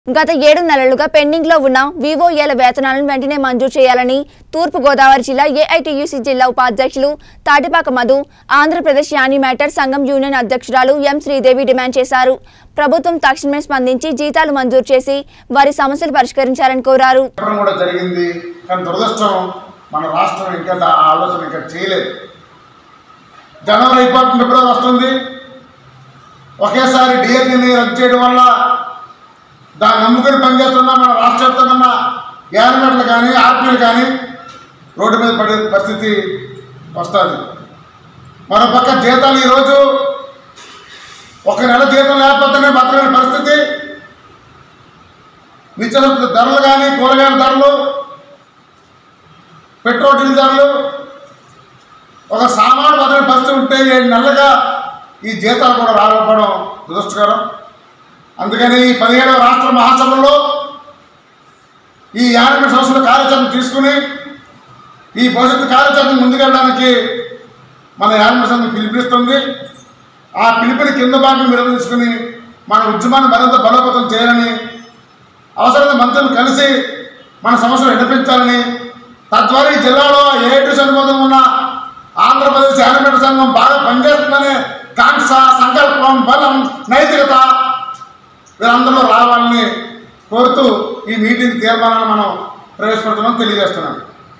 గత 7 నెలలుగా పెండింగ్ లో ఉన్న వివోఏల వేతనాలను వెంటనే మంజూరు చేయాలని తూర్పు గోదావరి జిల్లా ఏఐటీయూసీ జిల్లా ఉపాధ్యక్షులు తాటిపాక మధు ఆంధ్రప్రదేశ్ యానిమేటర్ సంఘం యూనియన్ అధ్యక్షురాలు ఎం శ్రీదేవి డిమాండ్ చేశారు. ప్రభుత్వం తక్షణమే స్పందించి జీతాలు మంజూరు చేసి వారి సమస్యలు పరిష్కరించాలని కోరారు. జనవరి 24 వస్తుంది. ఒకేసారి డిఎల్ని రద్దు చేయడం వల్ల దాన్ని నమ్ముకుని పనిచేస్తున్న మన రాష్ట్ర వ్యాప్తంగా యానిమేటర్లు కానీ ఆర్పీలు కానీ రోడ్డు మీద పడే పరిస్థితి వస్తుంది. మరోపక్క జీతాలు ఈరోజు ఒక నెల జీతం లేకపోతేనే బతకలేని పరిస్థితి. నిత్యావసర ధరలు కానీ కూరగాయల ధరలు, పెట్రోల్ డీజిల్ ధరలు, ఒక సామాను బతకని పరిస్థితి ఉంటే 7 నెలలుగా ఈ జీతాలు కూడా రాకపోవడం దురదృష్టకరం. అందుకని ఈ 17వ రాష్ట్ర మహాసభలో ఈ యానిమేటర్ సంస్థల కార్యాచరణ తీసుకుని ఈ భవిష్యత్తు కార్యాచరణ ముందుకెళ్ళడానికి మన యానిమేటర్ సంస్థ పిలుపునిస్తుంది. ఆ పిలుపుని కింద భాగం నిర్వహించుకుని మన ఉద్యమాన్ని మరింత బలోపేతం చేయాలని, అవసరమైన మంత్రులను కలిసి మన సమస్యలు వినిపించాలని, తద్వారా ఈ జిల్లాలో ఏఐటీ అనుబంధం ఉన్న ఆంధ్రప్రదేశ్ యానిమేటర్ సంఘం బాగా పనిచేస్తుందనే కాంక్ష, సంకల్పం, బలం, నైతికత వీరందరిలో రావాలని కోరుతూ ఈ మీటింగ్ తీర్మానాన్ని మనం ప్రవేశపెడతామని తెలియజేస్తున్నాం.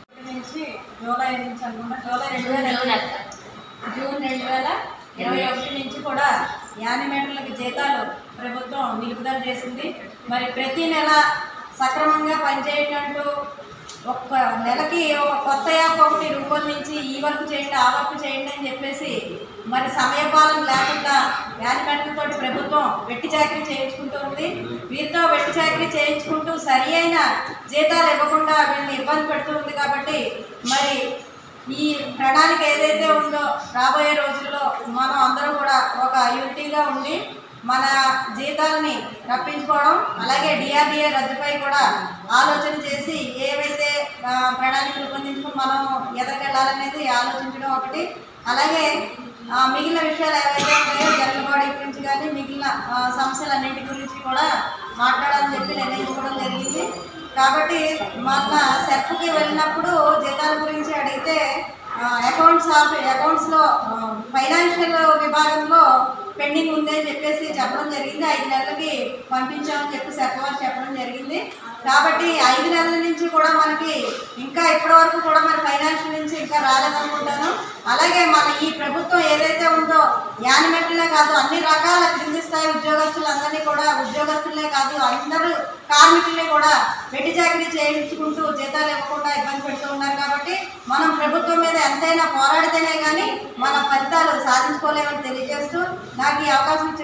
జూన్ 2021 నుంచి కూడా యానిమేటర్లకు జీతాలు ప్రభుత్వం నిలుపుదల చేసింది. మరి ప్రతి నెల సక్రమంగా పనిచేయటంటూ ఒక్క నెలకి ఒక కొత్త యాప్ ఒకటి రూపొందించి ఈ వర్క్ చేయండి, ఆ వర్క్ చేయండి అని చెప్పేసి మరి సమయపాలన లేకుండా యానిమేటర్లతో ప్రభుత్వం వెట్టి చాకరీ చేయించుకుంటూ ఉంది. వీరితో వెట్టి చాకరీ చేయించుకుంటూ సరి అయిన జీతాలు ఇవ్వకుండా వీళ్ళని ఇబ్బంది పెడుతూ ఉంది. కాబట్టి మరి ఈ ప్రణాళిక ఏదైతే ఉందో రాబోయే రోజుల్లో మనం అందరం కూడా ఒక యూనిటీగా ఉండి మన జీతాలని రప్పించుకోవడం, అలాగే డిఆర్డిఏ రద్దుపై కూడా ఆలోచన చేసి ఏవైతే ప్రణాళిక రూపొందించుకుని మనం ఎదరికెళ్ళాలనేది ఆలోచించడం ఒకటి. అలాగే మిగిలిన విషయాలు ఏవైతే ఉంటాయో జనరల్ బాడీ గురించి కానీ మిగిలిన సమస్యలన్నింటి గురించి కూడా మాట్లాడాలని చెప్పి నిర్ణయించుకోవడం జరిగింది. కాబట్టి మన సెర్ప్కి వెళ్ళినప్పుడు జీతాల గురించి అడిగితే అకౌంట్స్లో ఫైనాన్షియల్ విభాగంలో పెండింగ్ ఉంది అని చెప్పేసి చెప్పడం జరిగింది. 5 నెలలకి పంపించామని చెప్పి సెర్ప్ చెప్పడం జరిగింది. కాబట్టి 5 నెలల నుంచి కూడా మనకి ఇంకా ఇప్పటి వరకు కూడా మన ఫైనాన్షియల్ నుంచి ఇంకా రాలేదనుకుంటాను. అలాగే మన ఈ ప్రభుత్వం ఏదైతే ఉందో యానిమేటర్లే కాదు అన్ని రకాల క్రింది స్థాయి ఉద్యోగస్తులందరినీ కూడా, ఉద్యోగస్తులే కాదు అందరూ కార్మికుల్ని కూడా వెట్టి చాకరీ చేయించుకుంటూ జీతాలు ఇవ్వకుండా ఇబ్బంది పెడుతూ ఉన్నారు. కాబట్టి మనం ప్రభుత్వం మీద ఎంతైనా పోరాడితేనే కానీ మన ఫలితాలు సాధించుకోలేమని తెలియజేస్తూ నాకు ఈ అవకాశం